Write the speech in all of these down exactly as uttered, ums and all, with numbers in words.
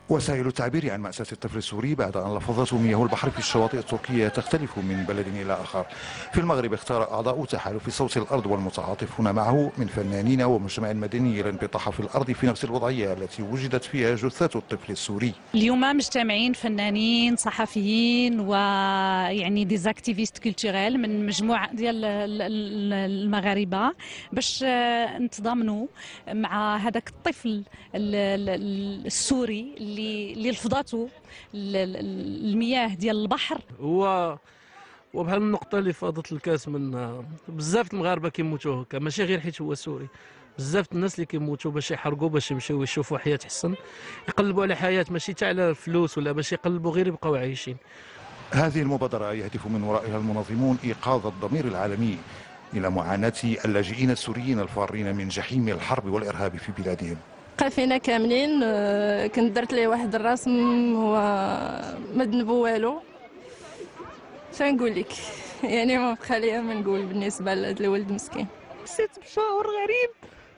وسائل التعبير عن مأساة الطفل السوري بعد أن لفظته مياه البحر في الشواطئ التركية تختلف من بلد إلى آخر. في المغرب اختار أعضاء تحالف صوت الأرض والمتعاطفون معه من فنانين ومجتمع مدني الانبطاح في الأرض في نفس الوضعية التي وجدت فيها جثات الطفل السوري. اليوم مجتمعين فنانين صحفيين ويعني ديزاكتيفيست كولتوريل من مجموعة ديال المغاربة باش نتضامنوا مع هذاك الطفل السوري اللي اللي لفظاته المياه ديال البحر. هو وبحال النقطة اللي فاضت الكاس من بزاف المغاربة كيموتوا هكا، ماشي غير حيت هو سوري، بزاف الناس اللي كيموتوا باش يحرقوا باش يمشيو يشوفوا حياة حسن، يقلبوا على حياة ماشي تاع على الفلوس ولا باش يقلبوا غير يبقاو عايشين. هذه المبادرة يهدف من ورائها المنظمون إيقاظ الضمير العالمي إلى معاناة اللاجئين السوريين الفارين من جحيم الحرب والإرهاب في بلادهم. بقى فينا كاملين، كنت درت ليه واحد الرسم وما ذنبو والو. شنقول لك يعني ما بقى ليا ما نقول بالنسبه لهذا الولد مسكين. حسيت بشعور غريب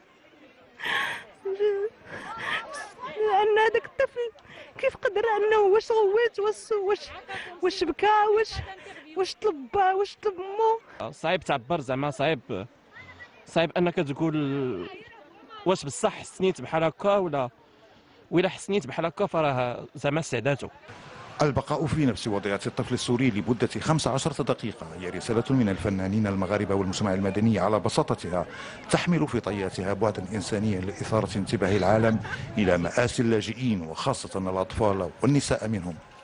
لان هذاك الطفل كيف قدر انه واش غوت واش واش واش بكى واش واش طلب واش طلب مو. صعيب تعبر زعما صعيب صعيب انك تقول واش بصح حسنيت بحال هكا ولا ولا حسنيت بحال هكا فراه زعما سعداته. البقاء في نفس وضعية الطفل السوري لمدة خمس عشرة دقيقة هي رسالة من الفنانين المغاربة والمجتمع المدني على بساطتها، تحمل في طياتها بعدا إنسانيا لإثارة انتباه العالم إلى مآسي اللاجئين وخاصة الأطفال والنساء منهم.